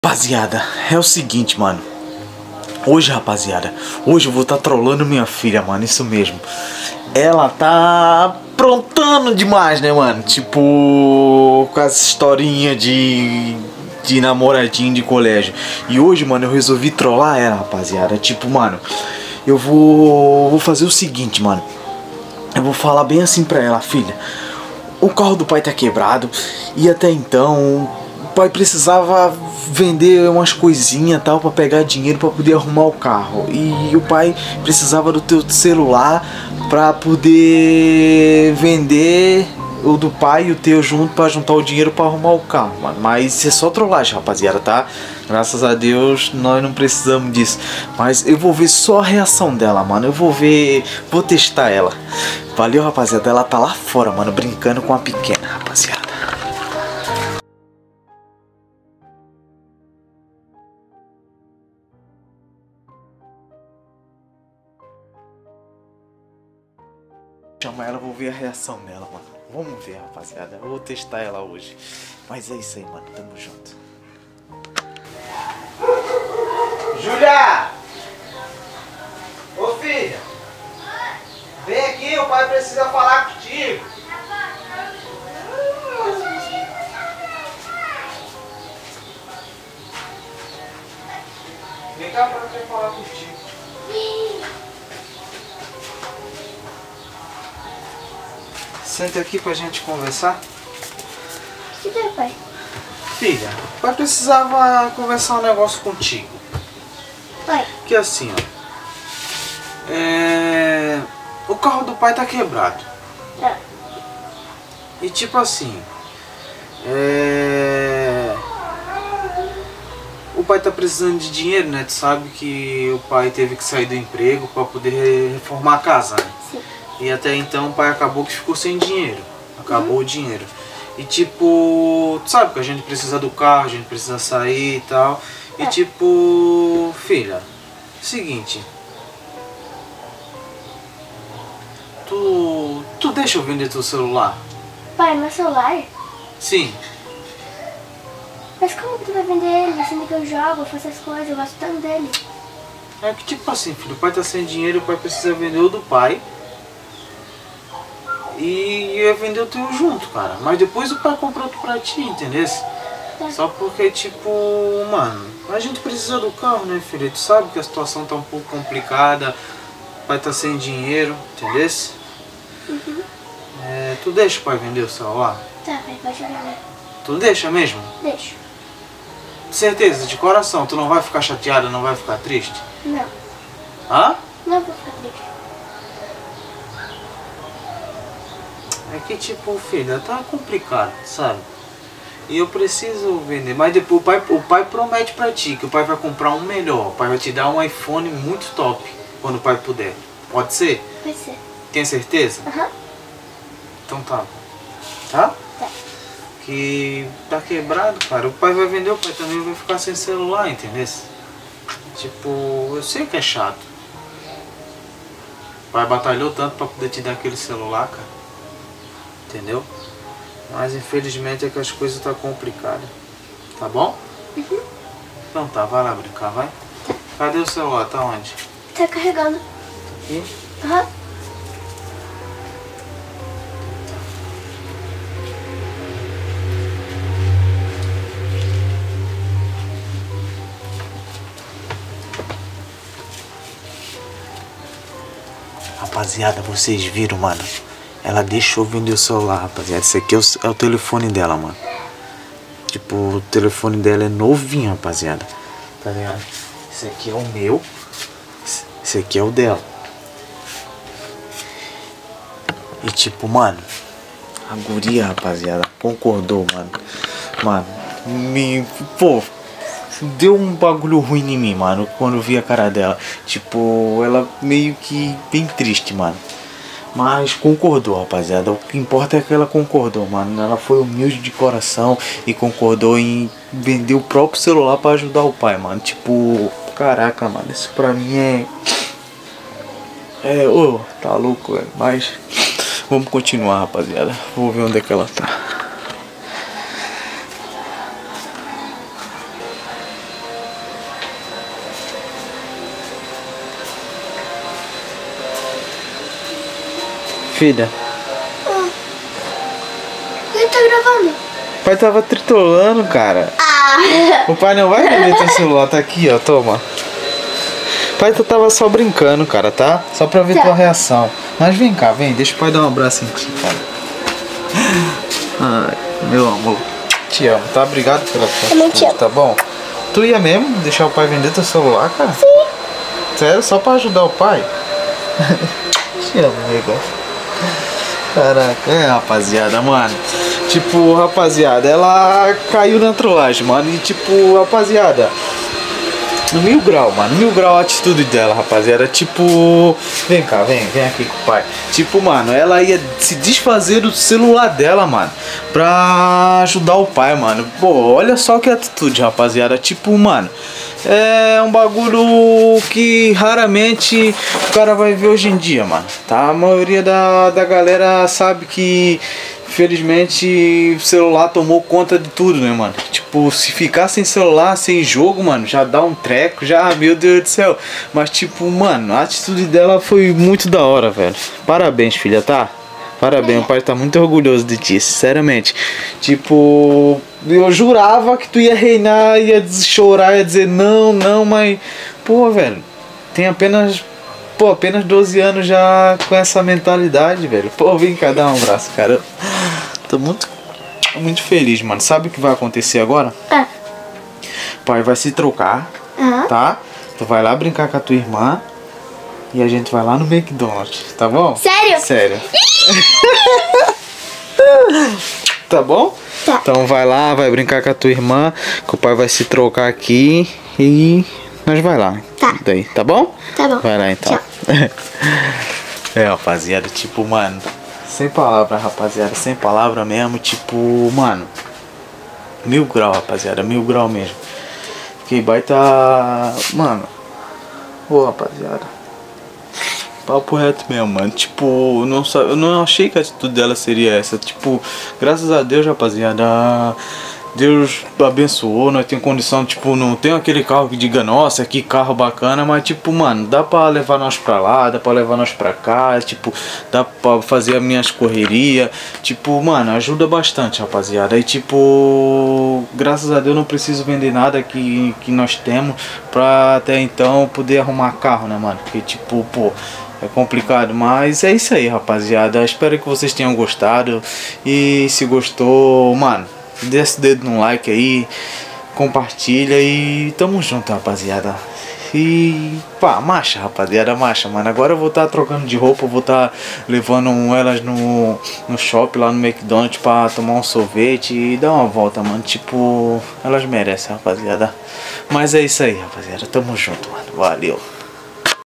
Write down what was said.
Rapaziada, é o seguinte, mano. Hoje, rapaziada, hoje eu vou estar trolando minha filha, mano. Isso mesmo. Ela tá aprontando demais, né, mano? Tipo, com essa historinha de namoradinho de colégio. E hoje, mano, eu resolvi trollar ela, rapaziada. Tipo, mano, eu vou fazer o seguinte, mano. Eu vou falar bem assim pra ela, filha. O carro do pai tá quebrado e até então o pai precisava vender umas coisinhas tal pra pegar dinheiro pra poder arrumar o carro. E o pai precisava do teu celular pra poder vender o do pai e o teu junto pra juntar o dinheiro pra arrumar o carro, mano. Mas isso é só trollagem, rapaziada, tá? Graças a Deus nós não precisamos disso. Mas eu vou ver só a reação dela, mano. Eu vou ver, vou testar ela. Valeu, rapaziada. Ela tá lá fora, mano, brincando com a pequena, rapaziada. Chama ela, vou ver a reação dela, mano. Vamos ver, rapaziada. Eu vou testar ela hoje. Mas é isso aí, mano. Tamo junto. Júlia! Ô filha! Vem aqui, o pai precisa falar contigo. Vem cá pra eu falar contigo. Senta aqui pra gente conversar. O que é, pai? Filha, o pai precisava conversar um negócio contigo. Pai. Que assim, ó. O carro do pai tá quebrado. É. E tipo assim. O pai tá precisando de dinheiro, né? Tu sabe que o pai teve que sair do emprego pra poder reformar a casa, né? Sim. E até então o pai acabou que ficou sem dinheiro. Acabou o dinheiro. E tipo, tu sabe que a gente precisa do carro, a gente precisa sair e tal. E tipo, filha, seguinte. Tu deixa eu vender teu celular? Pai, meu celular? Sim. Mas como que tu vai vender ele? Sendo que eu jogo, eu faço as coisas, eu gosto tanto dele. É que tipo assim, filho, o pai tá sem dinheiro, o pai precisa vender o do pai. E ia vender o teu junto, cara. Mas depois o pai comprou outro pra ti, entendeu? Tá. Só porque, tipo, mano, a gente precisa do carro, né, filho? Tu sabe que a situação tá um pouco complicada. O pai tá sem dinheiro, entendeu? Uhum. Tu deixa o pai vender o celular? Tá, pai, pode vender. Tu deixa mesmo? Deixa. Certeza, de coração, tu não vai ficar chateada, não vai ficar triste? Não. Hã? Não vou ficar triste. É que tipo, filha, tá complicado, sabe? E eu preciso vender, mas depois o pai promete pra ti que o pai vai comprar um melhor. O pai vai te dar um iPhone muito top quando o pai puder. Pode ser? Pode ser. Tem certeza? Aham. Então tá. Tá? Tá. Que tá quebrado, cara. O pai vai vender, o pai também vai ficar sem celular, entendeu? Tipo, eu sei que é chato. O pai batalhou tanto pra poder te dar aquele celular, cara. Entendeu? Mas infelizmente é que as coisas tá complicadas. Tá bom? Uhum. Então tá, vai lá brincar, vai. Cadê o celular? Tá onde? Tá carregando. Aqui? Aham. Rapaziada, vocês viram, mano? Ela deixou vender o celular, rapaziada. Esse aqui é o telefone dela, mano. Tipo, o telefone dela é novinho, rapaziada. Tá ligado? Esse aqui é o meu. Esse aqui é o dela. E tipo, mano, a guria, rapaziada, concordou, mano. Mano, pô, deu um bagulho ruim em mim, mano, quando eu vi a cara dela. Tipo, ela meio que bem triste, mano. Mas concordou, rapaziada. O que importa é que ela concordou, mano. Ela foi humilde de coração e concordou em vender o próprio celular pra ajudar o pai, mano. Tipo, caraca, mano. Isso pra mim tá louco, velho. Mas vamos continuar, rapaziada. Vou ver onde é que ela tá. filha? Quem tá gravando? O pai tava tritolando, cara. O pai não vai vender teu celular, tá aqui, ó, toma. O pai tava só brincando, cara, tá? Só pra ver tua reação. Mas vem cá, vem, deixa o pai dar um abraço em ti, cara. Ai, meu amor. Te amo, tá? Obrigado pela tua atitude, tá bom? Tu ia mesmo deixar o pai vender teu celular, cara? Sim. Sério? Só pra ajudar o pai? Te amo, amigo. Caraca, rapaziada, mano. Tipo, rapaziada, ela caiu na trollagem, mano. E tipo, rapaziada, no 1000 grau, mano. 1000 grau a atitude dela, rapaziada. Tipo, vem cá, vem aqui com o pai. Tipo, mano, ela ia se desfazer do celular dela, mano, pra ajudar o pai, mano. Pô, olha só que atitude, rapaziada. Tipo, mano, é um bagulho que raramente o cara vai ver hoje em dia, mano. Tá? A maioria da galera sabe que, infelizmente, o celular tomou conta de tudo, né, mano? Tipo, se ficar sem celular, sem jogo, mano, já dá um treco, já, meu Deus do céu. Mas, tipo, mano, a atitude dela foi muito da hora, velho. Parabéns, filha, tá? Parabéns, o pai tá muito orgulhoso de ti, sinceramente. Tipo, eu jurava que tu ia reinar, ia chorar, ia dizer não, mas... Pô, velho, tem apenas 12 anos já com essa mentalidade, velho. Pô, vem cá, dá um abraço, cara. Tô muito feliz, mano. Sabe o que vai acontecer agora? O pai vai se trocar, tá? Tu vai lá brincar com a tua irmã e a gente vai lá no McDonald's, tá bom? Sério? Sério. Tá bom? Tá. Então vai lá, vai brincar com a tua irmã, que o pai vai se trocar aqui e nós vai lá. Tá. Daí, tá bom? Tá bom. Vai lá então. Tchau. É, rapaziada, tipo, mano, sem palavra, rapaziada, sem palavra mesmo, tipo, mano, 1000 grau, rapaziada, 1000 grau mesmo. Fiquei baita, mano, ô, rapaziada, papo reto mesmo, mano. Tipo, eu não achei que a atitude dela seria essa. Tipo, graças a Deus, rapaziada, Deus abençoou, nós temos condição, tipo, não tem aquele carro que diga, nossa, que carro bacana, mas tipo, mano, dá pra levar nós pra lá, dá pra levar nós pra cá, tipo, dá pra fazer as minhas correrias, tipo, mano, ajuda bastante, rapaziada. Aí, tipo, graças a Deus não preciso vender nada que nós temos pra até então poder arrumar carro, né, mano? Porque, tipo, pô, é complicado, mas é isso aí, rapaziada. Espero que vocês tenham gostado. E se gostou, mano, desce o dedo no like aí, compartilha e tamo junto, rapaziada. E pá, marcha, rapaziada, marcha, mano. Agora eu vou estar trocando de roupa, eu vou estar levando elas no shopping lá no McDonald's pra tomar um sorvete e dar uma volta, mano. Tipo, elas merecem, rapaziada. Mas é isso aí, rapaziada. Tamo junto, mano. Valeu.